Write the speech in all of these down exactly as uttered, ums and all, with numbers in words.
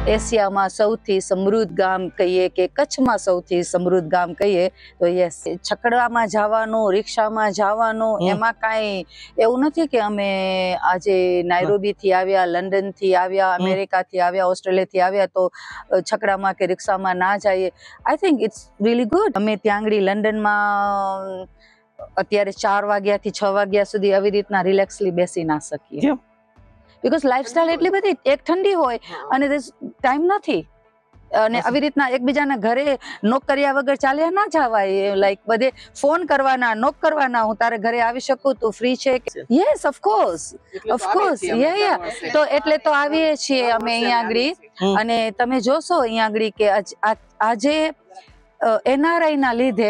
એશિયામાં સૌથી સમૃદ્ધ ગામ કહીએ કે કચ્છમાં સૌથી સમૃદ્ધ ગામ કહીએ તો યસ, છકડામાં જવાનું, રિક્ષામાં જવાનું, એમાં કાંઈ એવું નથી કે અમે આજે નાયરોબીથી આવ્યા, લંડનથી આવ્યા, અમેરિકાથી આવ્યા, ઓસ્ટ્રેલિયાથી આવ્યા તો છકડામાં કે રિક્ષામાં ના જઈએ. I think it's really good. અમે ત્યાં આગળ લંડનમાં અત્યારે ચાર વાગ્યાથી છ વાગ્યા સુધી આવી રીતના રિલેક્સલી બેસી ના શકીએ. બીકોઝ લાઈફસ્ટાઈલ એટલી બધી, એક ઠંડી હોય અને ટાઈમ નથી, અને આવી રીતના એકબીજાના ઘરે નોક કર્યા વગર ચાલ્યા ના જવાય. લાઈક બધે ફોન કરવાના, નોક કરવાના, હું તારે ઘરે આવી શકું, તું ફ્રી છે? Yes, of course, of course, ya ya તો એટલે તો આવીએ છીએ અમે અહીંયા આગળ. અને તમે જોશો અહીંયા આગળ કે આજે એનઆરઆઈ ના લીધે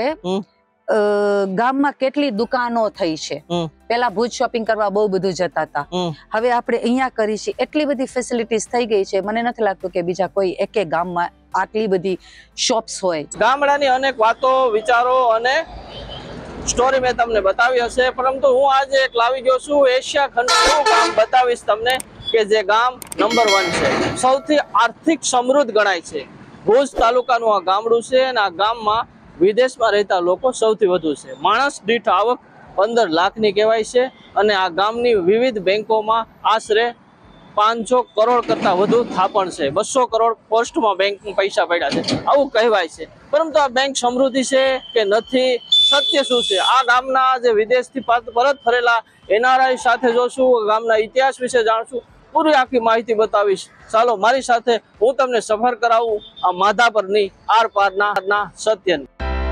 ગામમાં કેટલી દુકાનો થઈ છે. પેલા ભુજ શોપિંગ કરવા બહુ બધું જતા હતા, હવે આપણે અહીંયા કરી છે. એટલી બધી ફેસિલિટીઝ થઈ ગઈ છે, મને નથી લાગતું કે બીજા કોઈ એકે ગામમાં આટલી બધી શોપ્સ હોય. ગામડાની અનેક વાતો, વિચારો અને સ્ટોરી મેં તમને બતાવી હશે, પરંતુ હું આજે એક લાવી ગયો છું એશિયા ખંડનું ગામ બતાવીશ તમને કે જે ગામ નંબર વન છે, સૌથી આર્થિક સમૃદ્ધ ગણાય છે. ભુજ તાલુકાનું આ ગામડું છે અને આ ગામમાં વિદેશમાં રહેતા લોકો સૌથી વધુ છે. માણસ દીઠ આવક પંદર લાખની કહેવાય છે અને આ ગામની વિવિધ બેંકોમાં આશરે પાંચસો કરોડ કરતા વધુ થાપણ છે. બસો કરોડ પોસ્ટમાં બેંકમાં પૈસા પડ્યા છે આવું કહેવાય છે. પરંતુ આ બેંક સમૃદ્ધિ છે કે નથી, સત્ય શું છે? આ ગામના જે વિદેશથી પરત ફરેલા એનઆરઆઈ સાથે જોશું, ગામના ઇતિહાસ વિશે જાણશું, પૂરી આખી માહિતી બતાવીશ. ચાલો મારી સાથે હું તમને સફર કરાવું આ માધાપરની આર પારના સત્યની.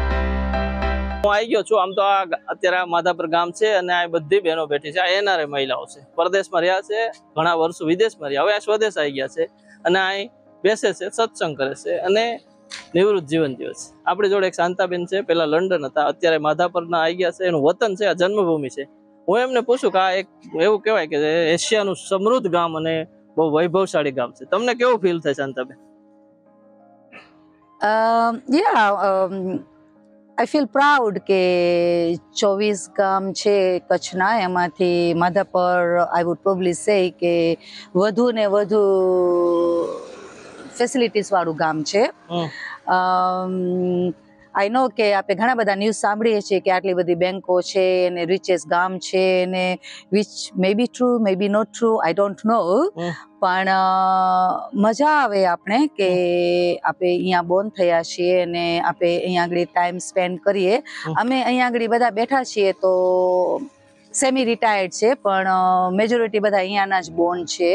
હું આવી ગયો છું. આમ તો આ અત્યારે આ માધાપર ગામ છે અને આ બધી બહેનો બેઠી છે. આ એનઆરઆઈ મહિલાઓ છે, પરદેશમાં રહ્યા છે, ઘણા વર્ષો વિદેશમાં રહ્યા, હવે આ સ્વદેશ આવી ગયા છે અને અહીં બેસે છે, સત્સંગ કરે છે અને નિવૃત્ત જીવન જીવે છે. આપણી જોડે એક શાંતાબેન છે, પેલા લંડન હતા, અત્યારે માધાપરના આવી ગયા છે. એનું વતન છે, આ જન્મભૂમિ છે. હું એમને પૂછું કે આ એક એવું કહેવાય કે એશિયાનું સમૃદ્ધ ગામ અને બહુ વૈભવશાળી ગામ છે. તમને કેવું ફીલ થાય Shantaben? Ya I feel proud કે ચોવીસ ગામ છે કચ્છના, એમાંથી માધાપર આઈ વુડ પ્રોબબ્લી સે કે વધુ ને વધુ ફેસિલિટીઝ વાળું ગામ છે. આઈ નો કે આપણે ઘણા બધા ન્યૂઝ સાંભળીએ છીએ કે આટલી બધી બેંકો છે અને રિચેસ્ટ ગામ છે ને, which may be true, may be not true, I don't know. પણ મજા આવે આપણે કે આપણે અહીંયા બોર્ન થયા છીએ અને આપણે અહીંયા આગળ ટાઈમ સ્પેન્ડ કરીએ. અમે અહીંયા આગળ બધા બેઠા છીએ તો સેમી રિટાયર્ડ છે, પણ મેજોરિટી બધા અહીંયાના જ બોર્ન છે.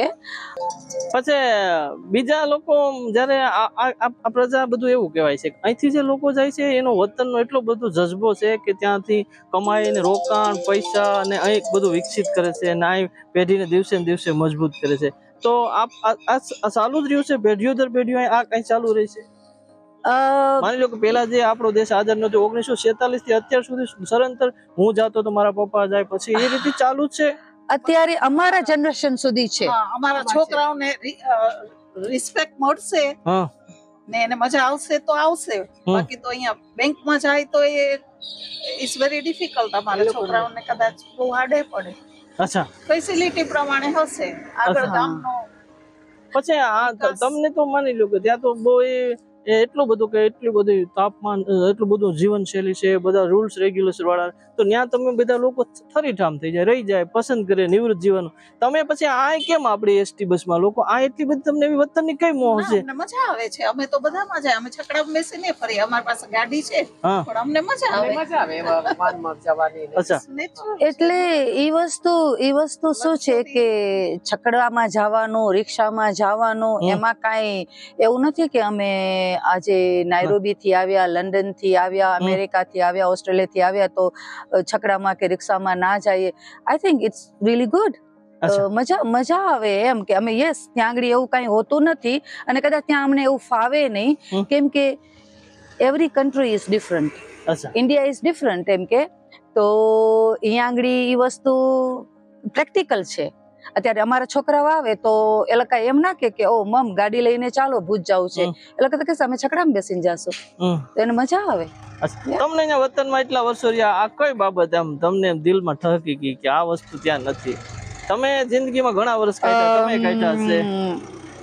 પછી બીજા લોકો જયારે આ પ્રજા બધું એવું કહેવાય છે, અહીંથી જે લોકો જાય છે એનો વતનનો એટલો બધો જજ્બો છે કે ત્યાંથી કમાઈને રોકાણ, પૈસા અને અહીં બધું વિકસિત કરે છે અને અહીં પેઢીને દિવસે ને દિવસે મજબૂત કરે છે. તો આ ચાલુ જ રહ્યું છે પેઢીઓ દર પેઢીઓ આ કઈ ચાલુ રહી છે? માની લો કે પેલા જે આપણો દેશ આઝાદ નતો, ઓગણીસો સેતાલીસ થી અત્યાર સુધી સદંતર હું જાતો તો મારા પપ્પા જાય, પછી એ રીતે ચાલુ જ છે. અત્યારે અમારા જનરેશન સુધી છે. અમારા છોકરાઓને રિસ્પેક્ટ મળશે ને એને મજા આવશે તો આવશે, બાકી તો અહીંયા બેંકમાં જાય તો એ ઇટ્સ વેરી ડિફિકલ્ટ. અમારા છોકરાઓને કદાચ બહુ હાર્ડે પડે. અચ્છા, ફેસિલિટી પ્રમાણે હશે આગળ ગામનો. પછી આ તમને તો માની લો કે ત્યાં તો બહુ એટલું બધું કે એટલું બધું તાપમાન, એટલું બધું જીવનશૈલી છે, બધા રૂલ્સ રેગ્યુલેશન વાળા, તો ત્યાં તમે બધા લોકો થરીઠામ થઈ જાય, રહી જાય, પસંદ કરે નિવૃત્ત જીવન. તમે પછી આ કેમ આપણી એસટી બસમાં લોકો આ એટલી બધી તમને એવી વતનની કઈ મોહ છે? અમને મજા આવે છે, અમે તો બધામાં જાય, અમે છકડામાં બેસીને ફરી, અમારી પાસે ગાડી છે પણ અમને મજા આવે. મજા આવે માનમાં જવાની. અચ્છા, એટલે એ વસ્તુ એ વસ્તુ શું છે કે છકડામાં જવાનું, રિક્ષામાં જવાનું, એમાં કાંઈ એવું નથી કે અમે આજે નાયરોબીથી આવ્યા, લંડનથી આવ્યા, અમેરિકાથી આવ્યા, ઓસ્ટ્રેલિયાથી આવ્યા તો છકડામાં કે રિક્ષામાં ના જઈએ. I think it's really good. મજા મજા આવે એમ કે અમે યસ, ત્યાં આગળ એવું કઈ હોતું નથી અને કદાચ ત્યાં અમને એવું ફાવે નહીં, કેમ કે every country is different, India is different એમ કે. તો અહીંયા આગળ એ વસ્તુ પ્રેક્ટિકલ છે. અત્યારે અમારા છોકરાઓ આવે તો એ લોકો એમ ના કે ઓ મમ ગાડી લઈને ચાલો ભુજ જવું છે, એ લોકો તો કે અમે છકડામાં બેસીને જાશું, તો એને મજા આવે. તમને અહીંયા વતનમાં એટલા વર્ષો રહ્યા, આ કઈ બાબત આમ તમને દિલમાં ઠહકી ગઈ કે આ વસ્તુ ત્યાં નથી? તમે જિંદગીમાં ઘણા વર્ષ કાઢ્યા, તમે કાઢ્યા હશે.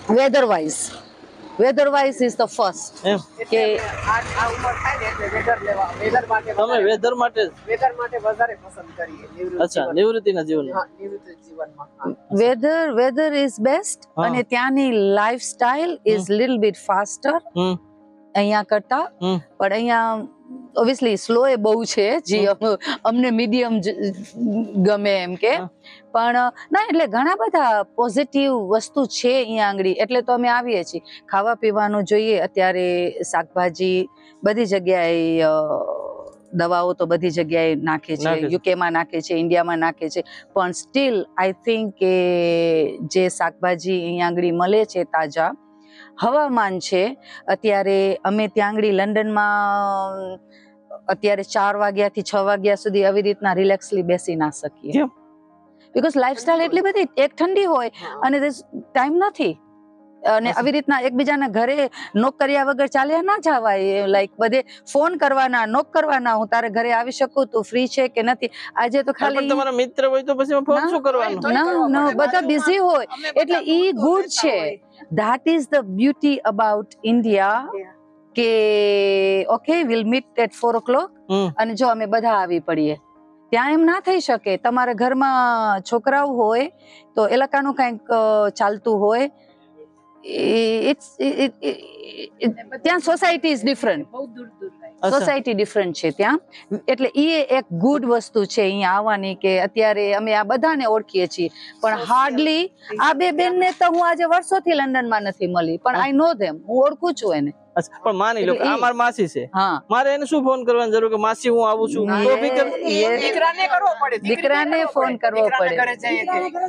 Weather wise weather wise is the first એમ કે આ આ ઉંમર થાય ને એટલે વેધર લેવા વેધર માટે તમે વેધર માટે જ? વેધર માટે વધારે પસંદ કરીએ નિવૃત્ત અચ્છા જીવન. નિવૃત્તિના જીવન હા, નિવૃત્ત જીવનમાં હા. વેધર વેધર ઇઝ બેસ્ટ હા. અને ત્યાંની lifestyle is little bit faster hmm અહીંયા કરતા હમ પણ અહીંયા ઓબ્વિયસલી સ્લો એ બહુ છે જે અમ- અમને મીડિયમ ગમે એમ કે હા. પણ ના એટલે ઘણા બધા પોઝિટિવ વસ્તુ છે અહીંયા આંગળી એટલે તો અમે આવીએ છીએ ખાવા પીવાનું જોઈએ અત્યારે શાકભાજી બધી જગ્યાએ અ, દવાઓ તો બધી જગ્યાએ નાખે છે નાખે છે. યુકેમાં નાખે છે ઇન્ડિયામાં નાખે છે પણ સ્ટીલ આઈ થિંક કે જે શાકભાજી અહીંયા આંગળી મળે છે તાજા હવામાન છે અત્યારે અમે ત્યાં આંગળી લંડનમાં અત્યારે ચાર વાગ્યાથી છ વાગ્યા સુધી આવી રીતના રિલેક્સલી બેસી ના શકીએ કેમ? બીકોઝ લાઈફસ્ટાઈલ એટલી બધી એક ઠંડી હોય અને ટાઈમ નથી અને આવી રીતના એકબીજાના ઘરે નોક કર્યા વગર ચાલ્યા ના જવાય લાઈક બધે ફોન કરવાના નોક કરવાના હું તારે ઘરે આવી શકું તું ફ્રી છે કે નથી આજે તો પણ ખાલી તમારા મિત્ર હોય તો પછી ફોન ના. શું કરવાનું? તોય ના કરવા ના પડે. બધા બિઝી હોય અમે બધા એટલે ઈ દૂર ગુડ રહેતા છે હોય. that is the beauty about India કે okay will meet at four o'clock hmm અને જો અમે બધા આવી પડીએ ત્યાં એમ ના થઈ શકે તમારા ઘરમાં છોકરાઓ હોય તો એ લોકોનું કંઈક અ, ચાલતું હોય ઇટ્સ ત્યાં સોસાયટી ઇઝ ડિફરન્ટ બહુ દૂર દૂર થાય. અચ્છા. સોસાયટી ડિફરન્ટ છે ત્યાં એટલે એ એક ગુડ વસ્તુ છે અહીંયા આવવાની કે અત્યારે અમે આ બધાને ઓળખીએ છીએ પણ હાર્ડલી આ બે બેનને તો હું આજે વર્ષોથી લંડનમાં નથી મળી પણ આઈ નો ધેમ હું ઓળખું છું એને અચ્છા પણ માની લો કે એટલે આ ઈ- મારી માસી છે હા મારે એને શું ફોન કરવાની જરૂર કે માસી હું આવું છું તો બી કર એ- એ- દીકરાને કરવો પડે દીકરીને દીકરાને કરવો ફોન પડે. કરવો દીકરાના પડે. ઘરે જઈએ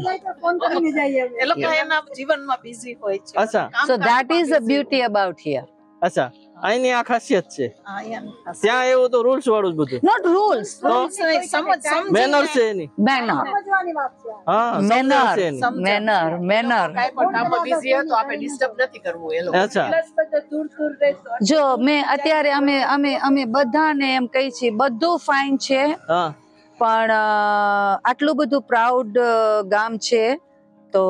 કે એ લોકો એના જીવનમાં બિઝી હોય છે અચ્છા. So that is the beauty about here અચ્છા અહીંની આ ખાસિયત છે હા, અહીંયા ત્યાં એવું તો રૂલ્સ વાળું જ બધું નોટ રૂલ્સ રૂલ્સ નહીં, સમજ સમજીને મેનર છે એની મેનર હા સમજણ છે એની મેનર મેનર મેનર કાંઈ પણ કામમાં busy હોય તો આપણે disturb નથી કરવું એ લોકો. અચ્છા જો મેં અત્યારે અમે અમે અમે બધાને એમ કહી છીએ બધું ફાઇન છે હા પણ અ, આટલું બધું પ્રાઉડ ગામ છે તો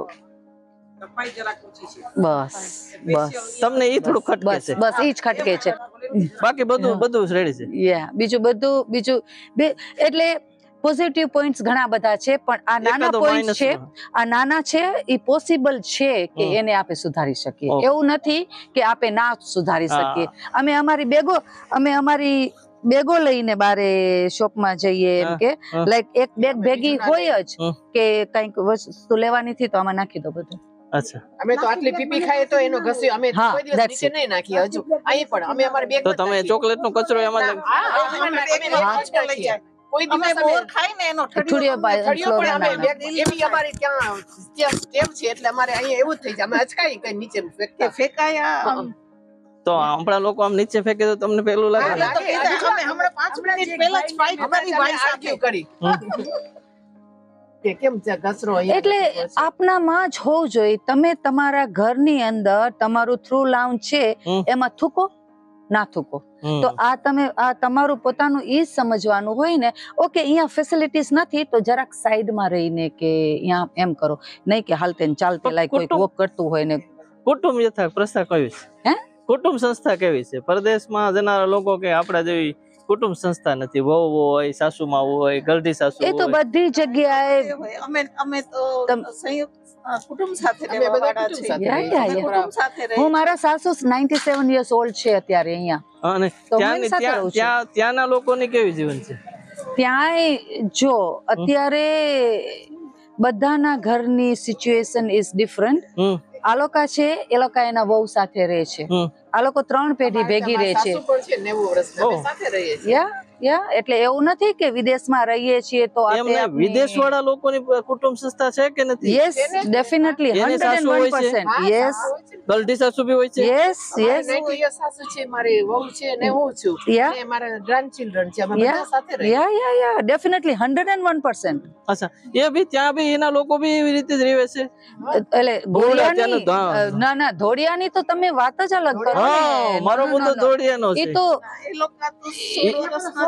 સફાઈ જરાક ઓછી છે. બસ બસ તમને ઈ થોડું ખટકે બસ છે બસ ઈ જ ખટકે છે બાકી બધું બધું રેડી છે યા બીજું બધું બીજું બે એટલે પોઝિટિવ પોઈન્ટ્સ ઘણા બધા છે પણ આ નાના એકાદો પોઈન્ટ minus છે માં. આ નાના છે એ પોસિબલ છે કે હમ. એને આપણે સુધારી શકીએ Okay. એવું નથી કે આપણે ના સુધારી હા. શકીએ અમે અમારી બેગો અમે અમારી બેગો લઈને બારે શોપમાં જઈએ એમ હા, કે હા. લાઈક એક બેગ ભેગી હોય જ હમ. કે કંઈક વસ્તુ લેવાની થી તો આમાં નાખી દો બધું અચ્છા અમે તો આટલી પીપી ખાઈએ તો એનો ઘસ્યો અમે હા, કોઈ દિવસ that's નીચે it. નહીં નાખીએ હજુ અહીં પણ અમે અમારી બેગ તો તમે ચોકલેટ નો કચરો એમાં જ નાખો? હા, હા, અમે અમે બેગ બેગ માં જ લઈ નાખીએ. જાય. કોઈ અમે દિવસ બોર અમે ખાઈ ને એનો ઠુડીઓ ઠળિયો પાય- અમને થળિયો પણ અમે ફ્લોરાના. બેગ એવી અમારી ત્યાં ત્યાં સ્ટેપ છે એટલે અમારે અહીંયા એવું જ થઈ જાય અમે અચકાઈ કઈ નીચે કે ફેંકતા. ફેંકાયા આમ. તો આપણા લોકો આમ નીચે ફેંકે તો તમને પેલું લાગે અમે તો કીધા, અમે હમણાં પાંચ મિનિટ પહેલા જ fight અમારી અમારી ભાઈ ભાઈ argue કરી કે કેમ છે ઘસરો અહીંયા એટલે નાખ્યો છે. આપનામાં જ હોવું જોઈએ તમે તમારા ઘરની અંદર તમારું થ્રુ લાઉન્જ છે હમ. એમાં થૂકો ના થૂકો હમ. તો આ તમે આ તમારું પોતાનું ઈ જ સમજવાનું હોય ને ઓકે અહીંયા ફેસિલિટીઝ નથી તો જરાક સાઈડમાં રહીને કે અહીંયા એમ કરો નહીં કે હાલતે ને ચાલતે પણ લાઈક કોઈ કુટુંબ- વોક કરતું હોય ને કુટુંબ યથા પ્રસ્થા કયું છે હે કુટુંબ સંસ્થા કેવી છે પરદેશમાં જનારા લોકો કે આપણા જેવી કુટુંબ સંસ્થા નથી વહુ હોય સાસુમાં હોય ગલઢી સાસુ એ તો હોય બધી જગ્યાએ એ હોય. અમે અમે તો તમ- સંયુક્ત અ, કુટુંબ સાથે અમે રહેવા બધા વાળા કુટુંબ છીએ. સાથે યા, રહીએ. યા, અમે યા. કુટુંબ સાથે રહીએ. હું મારા સાસુ નાઇન્ટી સેવન યર્સ ઓલ્ડ છે અત્યારે અહીંયા અને તો હું ત્યાંની એની સાથે ત્યાં રહું છું. ત્યાં ત્યાંના લોકોની કેવી જીવન છે ત્યાંય જો અત્યારે બધાના ઘરની સિચ્યુએશન ઇઝ ડિફરન્ટ હમ આ લોકો છે એ લોકો એના વહુ સાથે રહે છે હમ આ લોકો ત્રણ પેઢી ભેગી રહે છે સાસુ પણ છે નેવું વર્ષના. અમે ઓહ. સાથે રહીએ છીએ. યા યા એટલે એવું નથી કે વિદેશમાં રહીએ છીએ તો એમ ને વિદેશ વાળા લોકોની કુટુંબ સંસ્થા છે કે નથી યસ ડેફિનેટલી એની હંડ્રેડ સાસુ એન્ડ હોય વન છે? પર્સન્ટ હા, યસ સાસુ હોય છે. ગલઢી સાસુ બી હોય છે યસ અમારે યસ ninety years સાસુ છે મારી વહુ છે ને હું છું Yeah. ને મારા ગ્રાન્ડચિલ્ડ્રન છે અમે બધા સાથે રહીએ. Ya ya ya definitely hundred and one percent અચ્છા એ બી ત્યાં બી એના લોકો બી એવી રીતે જ રહે છે એટલે ધોળિયા ધોળિયાની ત્યાંનું, હા. અ, ના ના ધોળિયાની તો તમે વાત જ અલગ કરો ને. હા મારો No, no, મુદ્દો no, no. દોડિયાનો એ છે તો એ લોકો તો સોળ વર્ષના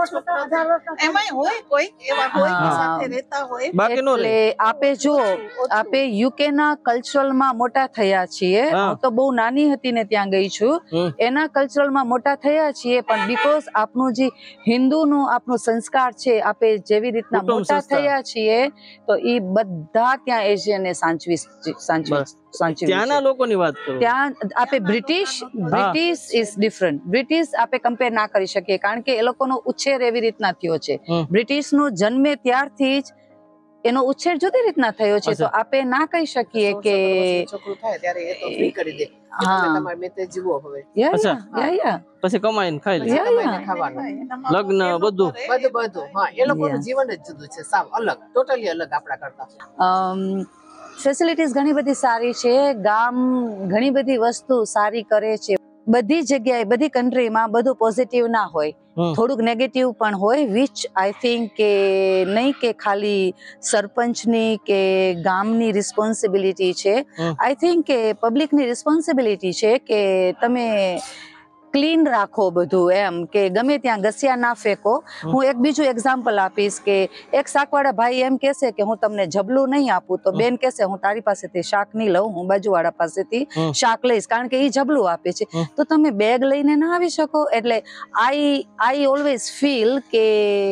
એમાંય હોય કોઈ એવા હોય કે હા. સાથે રહેતા હોય બાકી નો રે એટલે આપે જો આપે યુકે ના કલ્ચરલમાં મોટા થયા છીએ. હા. હું તો બહુ નાની હતી ને ત્યાં ગઈ છું. હમ. એના કલ્ચરલમાં મોટા થયા છીએ, પણ બીકોઝ આપનું જે હિન્દુનું આપણું સંસ્કાર છે, આપે જેવી રીતના કુટુંબ મોટા સંસ્કાર. થયા છીએ તો એ બધા ત્યાં એશિયને સાંચવી સાંચવી બસ. સાંચવી ત્યાંના છે. લોકોની વાત કરો. ત્યાં આપે British British is different. British આપે કમ્પેર ના કરી શકીએ, કારણ કે એ લોકોનો ઉછેર એવી રીતના થયો છે. હમ. બ્રિટિશનો જન્મે ત્યારથી જ એનો ઉછેર જુદી રીતના થયો છે, તો અચ્છા. આપે ના કહી શકીએ સોળ કે સત્તર વર્ષનું છોકરું થાય ત્યારે એ તો ફ્રી કરી દે કે હા. તમે તમારી મેતે જીવો હવે યા અચ્છા. યા યા પછી કમાઈને ખાઈ લે. યા તમારે યા ખાવાનું લગ્ન બધું. બધું બધું હા એ લોકોનું Yeah. જીવન જ જુદું છે, સાવ અલગ, ટોટલી અલગ આપણા કરતા. ફેસિલિટીઝ ઘણી બધી સારી છે. ગામ ઘણી બધી વસ્તુ સારી કરે છે. બધી જગ્યાએ બધી કન્ટ્રીમાં બધું પોઝિટિવ ના હોય, હમ. થોડુંક નેગેટિવ પણ હોય, વિચ આઈ થિંક કે નહીં કે ખાલી સરપંચની કે ગામની રિસ્પોન્સિબિલિટી છે. હમ. આઈ થિંક કે પબ્લિકની રિસ્પોન્સિબિલિટી છે કે તમે ક્લીન રાખો બધું, એમ કે ગમે ત્યાં ઘસ્યા ના ફેંકો. હું એક બીજું એક્ઝામ્પલ આપીશ કે એક શાકવાળા ભાઈ એમ કહેશે કે હું તમને જબલું નહીં આપું, તો બેન કહેશે હું તારી પાસેથી શાક નહીં લઉં, હું બાજુવાળા પાસેથી હમ. શાક લઈશ, કારણ કે એ જબલું આપે છે. હમ. તો તમે બેગ લઈને ના આવી શકો. એટલે આઈ આઈ ઓલવેઝ ફીલ કે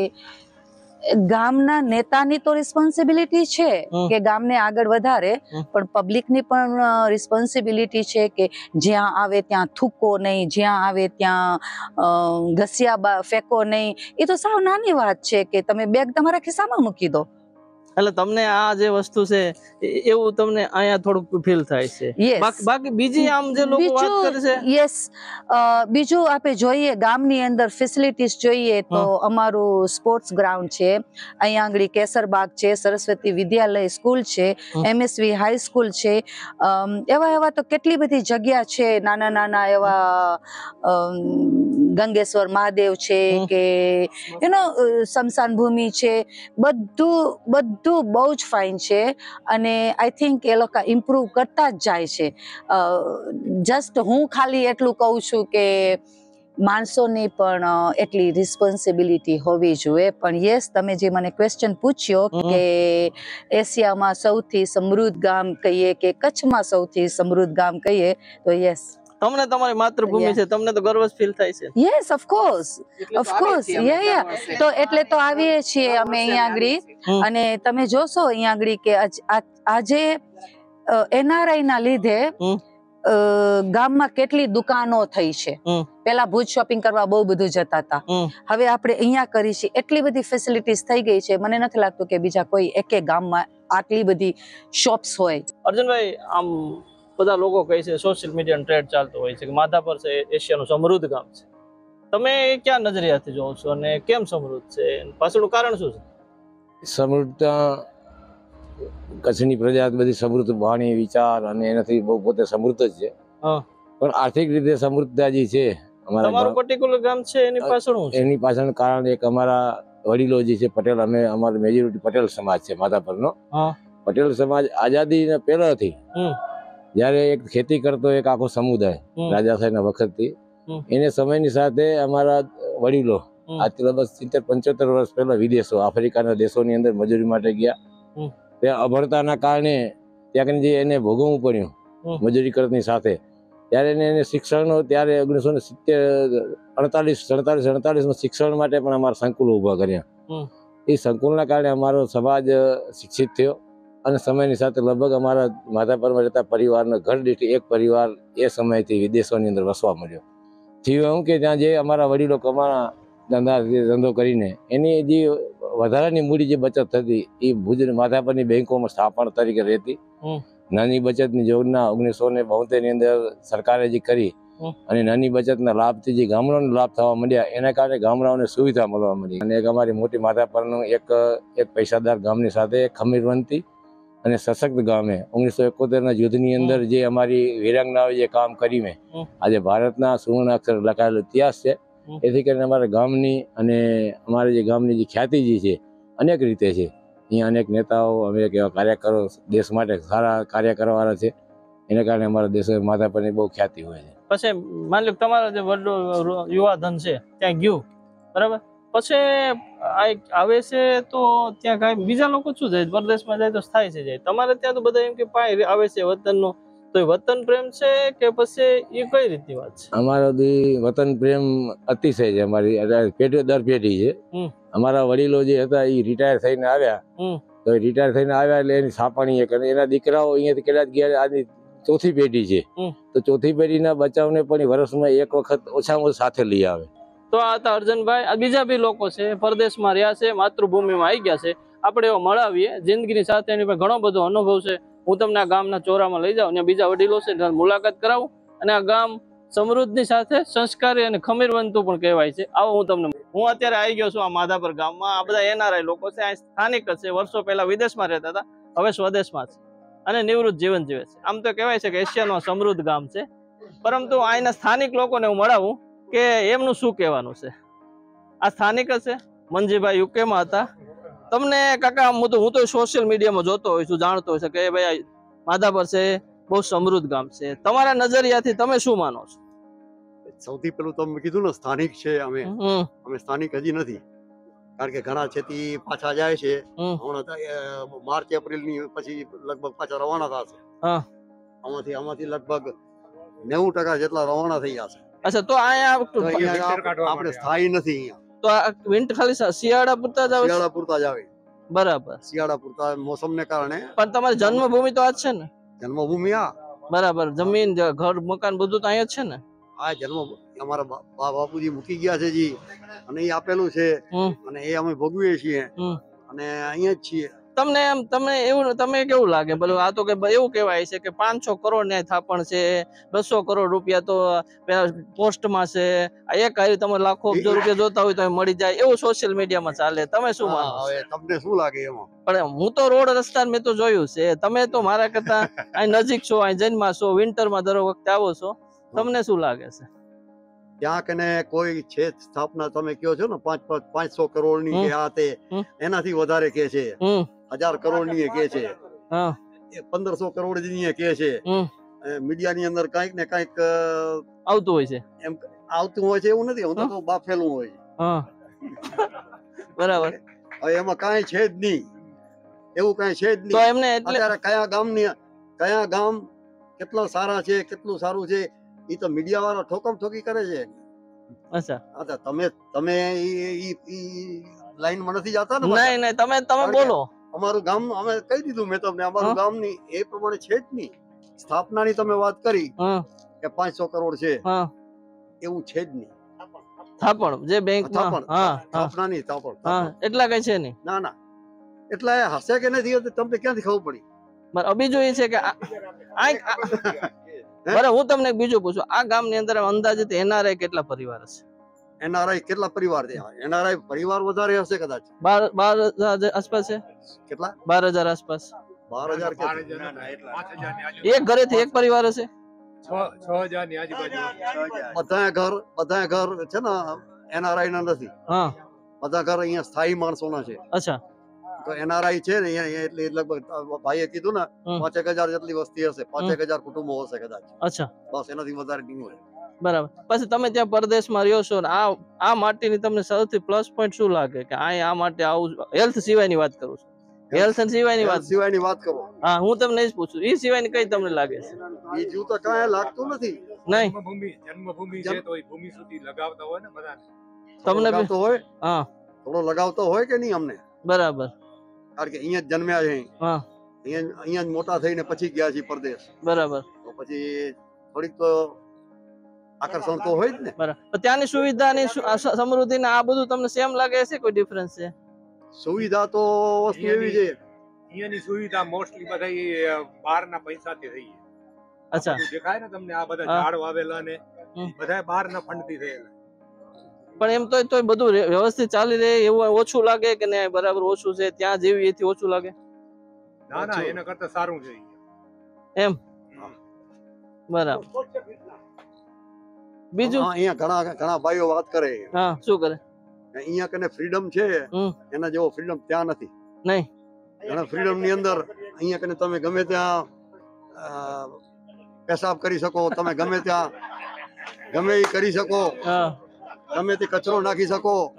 ગામના નેતાની તો રિસ્પોન્સિબિલિટી છે હમ. કે ગામને આગળ વધારે, હમ. પણ પબ્લિકની પણ રિસ્પોન્સિબિલિટી છે કે જ્યાં આવે ત્યાં થૂકો નહીં, જ્યાં આવે ત્યાં અ, ઘસ્યા બા ફેંકો નહીં. એ તો સાવ નાની વાત છે કે તમે બેગ તમારા ખિસ્સામાં મૂકી દો. એટલે તમને આ જે વસ્તુ છે એ- એવું તમને અહીંયા થોડુંક ફીલ થાય છે. Yes. બાકી બાકી બીજી આમ જે લોકો વાત કરે છે યસ, બીજું આપણે જોઈએ ગામની અંદર ફેસિલિટીઝ જોઈએ તો અમારું સ્પોર્ટ્સ ગ્રાઉન્ડ છે, અહીંયા આગળ કેસરબાગ છે, સરસ્વતી વિદ્યાલય સ્કૂલ છે, હમ. એમએસવી હાઈસ્કૂલ છે. અમ, એવા એવા તો કેટલી બધી જગ્યા છે, નાના નાના એવા અમ, ગંગેશ્વર મહાદેવ છે હમ. કે યુ નો સ્મશાન ભૂમિ છે. બધું બધું બહુ જ ફાઇન છે, અને આઈ થિંક એ લોકો ઇમ્પ્રૂવ કરતા જ જાય છે. જસ્ટ હું ખાલી એટલું કહું છું કે માણસોની પણ અ, એટલી રિસ્પોન્સિબિલિટી હોવી જોઈએ. પણ યસ, તમે જે મને ક્વેશ્ચન પૂછ્યો હમ. કે એશિયામાં સૌથી સમૃદ્ધ ગામ કહીએ કે કચ્છમાં સૌથી સમૃદ્ધ ગામ કહીએ, તો યસ તમને તમારી માતૃભૂમિ Yeah. છે, તમને તો ગર્વ ફીલ થાય છે. યસ ઓફકોર્સ એટલે તો ઓફકોર્સ આવે જ છીએ અમે યા દર યા વર્ષે. તો એટલે તો આવીએ છીએ દર અમે વર્ષે અહીંયા અમે આવીએ આગળ. છીએ. હમ. અને તમે જોશો અહીંયા આગળ કે આજ- આ- આજે એનઆરઆઈ ના લીધે હમ. અ, ગામમાં કેટલી દુકાનો થઈ છે. હમ. પેલા ભુજ શોપિંગ કરવા બહુ બધું જતા હતા, હમ. હવે આપણે અહીંયા કરી છે. એટલી બધી ફેસિલિટીઝ થઈ ગઈ છે, મને નથી લાગતું કે બીજા કોઈ એકે ગામમાં આટલી બધી શોપ્સ હોય. અર્જુનભાઈ, આમ બધા લોકો કહે છે, સોશિયલ મીડિયાનો ટ્રેન્ડ ચાલતો હોય છે કે માધાપર છે એશિયાનું સમૃદ્ધ ગામ છે. તમે ક્યાં નજરિયાથી જોવો છો અને કેમ સમૃદ્ધ છે? પાછળનું કારણ શું છે? સમૃદ્ધતા કચ્છની પ્રજા બધી સમૃદ્ધ વાણી વિચાર અને એનાથી બહુ પોતે સમૃદ્ધ જ છે. હા. પણ આર્થિક રીતે સમૃદ્ધતા જે છે અમારા તમારું ગામ- પર્ટિક્યુલર ગામ છે એની પાછળ શું છે? એની પાછળ કારણ એક અમારા વડીલો જે છે પટેલ, અમે અમારો મેજોરિટી પટેલ સમાજ છે માધાપરનો. હા. પટેલ સમાજ આઝાદી પહેલાથી હમ. જ્યારે એક ખેતી કરતો એક આખો સમુદાય હમ. રાજા સાહેબના વખતથી, હમ. એને સમયની સાથે અમારા વડીલો હમ. આજથી લગભગ સિત્તેર પંચોતેર વર્ષ પહેલા વિદેશો આફ્રિકાના દેશોની અંદર મજૂરી માટે ગયા. હમ. ત્યાં અભણતાના કારણે ત્યાં જે એને ભોગવવું પડ્યું હમ. મજૂરી કરતની સાથે, ત્યારે એને એને શિક્ષણનો ત્યારે ઓગણીસો ને સિત્તેર અડતાલીસ સડતાલીસ અડતાલીસમાં શિક્ષણ માટે પણ અમારા સંકુલો ઊભા કર્યા. હમ. એ સંકુલના કારણે અમારો સમાજ શિક્ષિત થયો, અને સમયની સાથે લગભગ અમારા માધાપરમાં રહેતા પરિવારનો ઘર દીઠ એક પરિવાર એ સમયથી વિદેશોની અંદર વસવા મળ્યો. થયું એવું કે ત્યાં જે અમારા વડીલો કમાણા ધંધા ધંધો કરીને એની જે વધારાની મૂડી જે બચત થતી એ ભુજ માધાપરની બેંકોમાં સ્થાપન તરીકે રહેતી. હમ. નાની બચતની યોજના ઓગણીસો ને બોતેર ની અંદર સરકારે જે કરી, હમ. અને નાની બચતના લાભથી જે ગામડાઓને લાભ થવા મળ્યા, એના કારણે ગામડાઓને સુવિધા મળવા મળી. અને એક અમારી મોટી માધાપરનું એક એક પૈસાદાર ગામની સાથે એક ખમીરવંતી અને સશક્ત ગામે ઓગણીસો એકોતેર ના યુદ્ધની અંદર જે અમારી વીરાંગનાઓએ જે કામ કર્યું મેં, હમ. આજે ભારતના સુવર્ણ અક્ષર લખાયેલો ઇતિહાસ છે. હમ. એથી કરીને અમારા ગામની અને અમારી જે ગામની જે ખ્યાતિ જે છે અનેક રીતે છે. અહીંયા અનેક નેતાઓ અમે એવા કાર્યકરો દેશ માટે સારા કાર્ય કરવાના છે, એના કારણે અમારા દેશ માધાપરની બહુ ખ્યાતિ હોય છે. પછી માની લો તમારા જે વડલો યુવા ધન છે ત્યાં ગયું, બરાબર, પછી આ એક આવે છે તો ત્યાં કાંઈ બીજા લોકો શું જાય પરદેશમાં જાય તો થાય છે જાય, તમારે ત્યાં તો બધા એમ કે પાય આવે છે વતનનો, તો એ વતન પ્રેમ છે કે પછી એ કઈ રીતની વાત છે? અમારો દી વતન પ્રેમ અતિશય છે. અમારી અત્યારે પેઢી દર પેઢી છે. હમ. અમારા વડીલો જે હતા એ રિટાયર થઈને આવ્યા, હમ. તો રિટાયર થઈને આવ્યા એટલે એની સાપણી એક અને એના દીકરાઓ અહીંયાથી કદાચ ગયા. આની ચોથી પેઢી છે, હમ. તો ચોથી પેઢીના બચાવને પણ ઈ વર્ષમાં એક વખત ઓછામાં ઓછું સાથે લઈ આવે. તો આ હતા અર્જનભાઈ. આ બીજા બી લોકો છે પરદેશમાં રહ્યા છે, માતૃભૂમિમાં આવી ગયા છે. આપણે એવો મળાવીએ, જિંદગીની સાથે એની પર ઘણો બધો અનુભવ છે. હું તમને આ ગામના ચોરામાં લઈ જાઉં, ત્યાં બીજા વડીલો છે ત્યાં મુલાકાત કરાવું, અને આ ગામ સમૃદ્ધની સાથે સંસ્કારી અને ખમીરવંતું પણ કહેવાય છે. આવો હું તમને હું અત્યારે આવી ગયો છું આ માધાપર ગામમાં. આ બધા એનઆરઆઈ લોકો છે, આ સ્થાનિક જ છે, વર્ષો પહેલા વિદેશમાં રહેતા હતા, હવે સ્વદેશમાં છે અને નિવૃત્ત જીવન જીવે છે. આમ તો કહેવાય છે કે એશિયાનું સમૃદ્ધ ગામ છે, પરંતુ અહીંના સ્થાનિક લોકોને હું મળાવું કે એમનું શું કહેવાનું છે. આ સ્થાનિક જ છે, મંજીભાઈ યુકેમાં હતા. તમને કાકા હું તો હું તો સોશિયલ મીડિયામાં જોતો હોઉં છું, જાણતો હોય છે કે ભાઈ માધાપર છે બહુ સમૃદ્ધ ગામ છે. તમારા નજરિયાથી તમે શું માનો છો? સૌથી પેલું તો મેં કીધું ને સ્થાનિક છે અમે હમ. અમે સ્થાનિક હજી નથી, કારણ કે ઘણા છેતી પાછા જાય છે. હમ. હમણાં તો, અ, માર્ચ એપ્રિલ ની પછી લગભગ પાછા રવાના થશે. હા. આમાંથી આમાંથી લગભગ નેવું ટકા જેટલા રવાના થઈ ગયા છે. અચ્છા, તો અહીંયા તો અહીંયા આપ- આપણે સ્થાયી નથી અહીંયા. તો આ વિન્ટર ખાલી શિયાળા પૂરતા જ આવે છે? શિયાળા પૂરતા જ આવે, બરાબર. શિયાળા પૂરતા મોસમને કારણે. પણ તમારી જન્મભૂમિ તો આ જ છે ને? જન્મભૂમિ આ બરાબર. જમીન ઘર મકાન બધું તો અહીંયા જ છે ને? આ જન્મ અમારા બા બા બાપુજી મૂકી ગયા છે જી, અને એ આપેલું છે, હમ. અને એ અમે ભોગવીએ છીએ, હમ. અને અહીંયા જ છીએ. તમને એમ તમે એવું તમે કેવું લાગે? ભલે આ તો કે એવું કહેવાય છે કે પાંચસો કરોડ ન્યાય થાપણ છે, બસો કરોડ રૂપિયા તો પોસ્ટમાં છે, આ એક હારી તમે લાખો અબજો રૂપિયા જોતા હોય તો મળી જાય, એવું સોશિયલ મીડિયામાં ચાલે. તમે શું માનો? હા, હવે તમને શું લાગે એમાં? પણ હું તો રોડ રસ્તા મેં તો જોયું છે, તમે તો મારા કરતા અહીં નજીક છો, અહીં જન્મા છો, વિન્ટરમાં દર વખતે આવો છો, તમને શું લાગે છે? ત્યાં કને કોઈ છે સ્થાપના તમે કહો છો ને પાંચ પાંચ પાંચસો કરોડ ની કે આ તે, એનાથી વધારે કે છે, હમ. હજાર કરોડ ની કે છે, હા. એ પંદરસો કરોડ ની કે છે. હમ. મીડિયા ની અંદર કઈક ને કઈક અ, આવતું હોય છે એમ આવતું હોય છે, એવું નથી, હું તો બાફેલું હોય છે. હા. બરાબર. હવે એમાં કાંઈ છે જ નહીં, એવું કાંઈ છે જ તો નહીં. એમને એટલે અત્યારે કયા ગામની કયા ગામ કેટલા સારા છે, કેટલું સારું છે, એ તો મીડિયા વાળા ઠોકમ ઠોકી કરે છે. અચ્છા. હા, તો તમે તમે લાઈન માં નથી જતા ને? નહીં નહીં, તમે તમે બોલો. અમારું ગામ અમે કહી દીધું મેં તમને, અમારું ગામ ની એ પ્રમાણે છે જ નહીં. સ્થાપના ની તમે વાત કરી હા. કે પાંચસો કરોડ છે, હા. એવું છે જ નહીં. થાપણ જે બેંક થાપણ, હા હા સ્થાપના ની થાપણ, હા, થાપણ. એટલા કઈ છે નહીં. ના ના, એટલે હશે કે નથી હોતું તમને ક્યાંથી ખબર પડી? બરાબર. બીજું એ છે કે આ આ- બરાબર, હું તમને એક બીજું પૂછું, આ ગામની અંદર અંદાજિત એનઆરઆઈ કેટલા પરિવાર હશે? એનઆરઆઈ કેટલા પરિવાર છે? એનઆરઆઈ પરિવાર વધારે હશે કદાચ. બાર બાર હજાર આસપાસ છે? કેટલા? બાર હજાર આસપાસ. બાર હજાર કે એક ઘરેથી એક પરિવાર હશે? બધા ઘર બધા ઘર છે ને એનઆરઆઈ ના નથી, હા. બધા ઘર અહીંયા સ્થાયી માણસોના છે. અચ્છા. તો એનઆરઆઈ છે ને અહીંયા એટલે લગભગ ભાઈએ કીધું ને હમ. પાંચેક હજાર જેટલી વસ્તી હશે, પાંચેક હજાર કુટુંબો હશે કદાચ, અચ્છા. બસ એનાથી વધારે નહીં હોય. બરાબર. પછી તમે ત્યાં પરદેશમાં રહ્યો છો ને આ આ માટીની તમને સૌથી પ્લસ પોઈન્ટ શું લાગે કે આ આ માટે આવું? હેલ્થ સિવાયની વાત કરું છું, હેલ્થ સિવાયની વાત. સિવાયની વાત કરો. હા, હું તમને એ જ પૂછું, એ સિવાયની કઈ તમને લાગે છે? બીજું તો કાંઈ લાગતું નથી. નહીં. જન્મભૂમિ જન્મભૂમિ છે તો એ ભૂમિ સુધી લગાવતા હોય ને બધા. તમને બી- લગાવતો હોય, હા. થોડો લગાવતો હોય કે નહીં અમને? બરાબર. કારણ કે અહીંયા જ જન્મ્યા છે, હા. અહીંયા અહીંયા જ મોટા થઈને પછી ગયા છે પરદેશ, બરાબર. તો પછી થોડીક તો આકર્ષણ તો હોય જ ને. બરાબર. તો ત્યાંની સુવિધાની સુ- આ સ- સમૃદ્ધિને આ બધું તમને સેમ લાગે છે, કોઈ ડિફરન્સ છે? સુવિધા તો વસ્તુ એવી છે, અહીંયાની સુવિધા મોસ્ટલી બધા એ બહારના પૈસાથી થઈ છે. અચ્છા. બધું દેખાય ને તમને, આ બધા હા. ઝાડ વાવેલા ને હમ. બધા બહારના ફંડથી થયેલા. પણ એમ તો તોય બધું રે- વ્યવસ્થિત ચાલી રહે એવું ઓછું લાગે કે નહીં? બરાબર ઓછું છે ત્યાં જેવી એથી ઓછું લાગે? ના ના, ઓછું. એના કરતા સારું છે. એમ. બરાબર. બીજું? હા, અહીંયા ઘણા ઘણા ભાઈઓ વાત કરે હા, શું કરે? અહીંયા કને ફ્રીડમ છે, હમ. એના જેવો ફ્રીડમ ત્યાં નથી. નહીં. ઘણા ફ્રીડમ ની અંદર અહીંયા કને તમે ગમે ત્યાં અ, પેશાબ કરી શકો, તમે ગમે ત્યાં ગમે એ કરી શકો, હા. ગમે તે કચરો નાખી શકો, હા.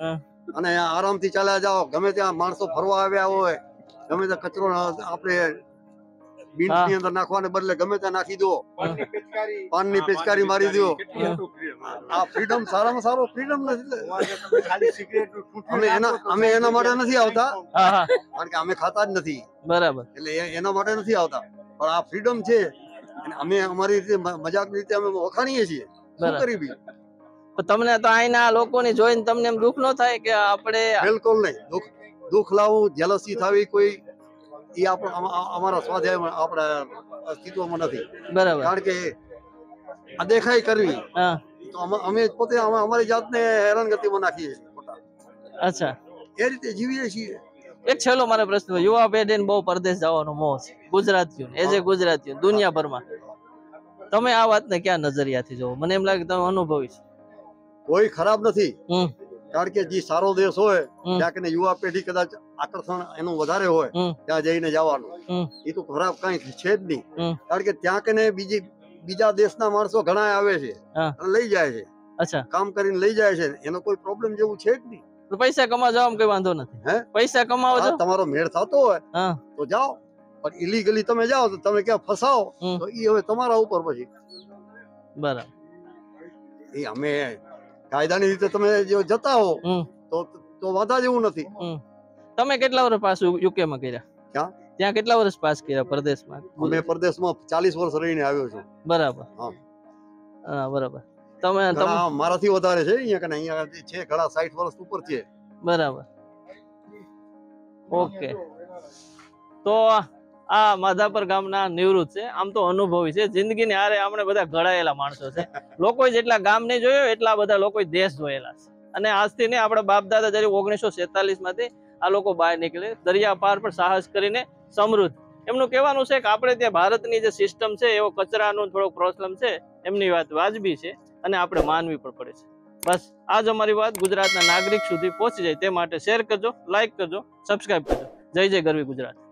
અને આરામથી ચાલ્યા જાઓ. ગમે ત્યાં માણસો ફરવા આવ્યા હોય, ગમે ત્યાં કચરો આપણે બીન્સ ની અંદર નાખવાને બદલે ગમે ત્યાં નાખી દો, પાનની પિચકારી મારી દો. આ ફ્રીડમ સારામાં સારો ફ્રીડમ નથી. અમે એના અમે એના માટે નથી આવતા, કારણ કે અમે ખાતા જ નથી. બરાબર. એટલે એના માટે નથી આવતા, પણ આ ફ્રીડમ છે અને અમે અમારી રીતે મજાક રીતે અમે વખાણીએ છીએ. શું કરી બી તમને તો અહીંના લોકોની જોઈને તમને એમ દુઃખ ન થાય કે આપણે? બિલકુલ નહીં. દુઃખ દુઃખ લાવવું, જેલસી થવી, કોઈ એ આપણા અમારા સ્વાધ્યાય આપણા અસ્તિત્વમાં નથી. બરાબર. કારણ કે આ દેખાઈ કરવી તો અમે પોતે અમારી જાતને હેરાનગતિમાં નાખીએ છીએ. અચ્છા, એ રીતે જીવીએ છીએ. એક છેલ્લો મારો પ્રશ્ન, યુવા પેઢીને બહુ પરદેશ જવાનો મોહ છે, ગુજરાતીઓ એજ એ ગુજરાતીઓ દુનિયાભરમાં. તમે આ વાતને ક્યાં નજરિયાથી જોવો? મને એમ લાગે તમે અનુભવી છો. કોઈ ખરાબ નથી, કારણ કે જે સારો દેશ હોય ત્યાં કે યુવા પેઢી કદાચ આકર્ષણ એનું વધારે હોય ત્યાં જઈને જવાનું. એ તો ખરાબ કઈ છે જ નહીં, કારણ કે ત્યાં કે બીજી બીજા દેશના માણસો ઘણા આવે છે અને લઈ જાય છે. અચ્છા, કામ કરીને લઈ જાય છે, એનો કોઈ પ્રોબ્લેમ જેવું છે જ નહીં. પૈસા કમાવા જવામાં કઈ વાંધો નથી. હે, પૈસા કમાવા જાવ, તમારો મેળ થતો હોય તો જાઓ, પણ ઇલીગલી તમે જાઓ તો તમે ક્યાં ફસાવો તો એ હવે તમારા ઉપર પછી. બરાબર. એ અમે કાયદાની રીતે તમે જો જતા હો તો તો વાંધા જેવું નથી. તમે કેટલા વર્ષ પાસ યુકે માં કર્યા? ક્યાં? ત્યાં કેટલા વર્ષ પાસ કર્યા પરદેશમાં? અમે પરદેશમાં ચાલીસ વર્ષ રહીને આવ્યો છું. બરાબર. હા, બરાબર. તમે મારાથી વધારે છે અહીંયા કને, અહીંયા છે ઘણા સાઠ વર્ષ ઉપર છે. બરાબર. ઓકે, તો આ માધાપર ગામના નિવૃત્ત છે. આમ તો અનુભવી છે, જિંદગીની હારે આપણે બધા ઘડાયેલા માણસો છે. લોકો જેટલા ગામ નહીં જોયો એટલા બધા લોકો દેશ જોયેલા છે. અને આજથી નહીં, આપણા બાપ દાદા જયારે ઓગણીસો સેતાલીસ માંથી આ લોકો બહાર નીકળે, દરિયા પાર પર સાહસ કરીને સમૃદ્ધ. એમનું કહેવાનું છે કે આપણે ત્યાં ભારતની જે સિસ્ટમ છે એવો કચરાનો થોડોક પ્રોબ્લેમ છે, એમની વાત વાજબી છે અને આપણે માનવી પણ પડે છે. બસ આજ અમારી વાત ગુજરાતના નાગરિક સુધી પહોંચી જાય તે માટે શેર કરજો, લાઈક કરજો, સબસ્ક્રાઇબ કરજો. જય જય ગરવી ગુજરાત.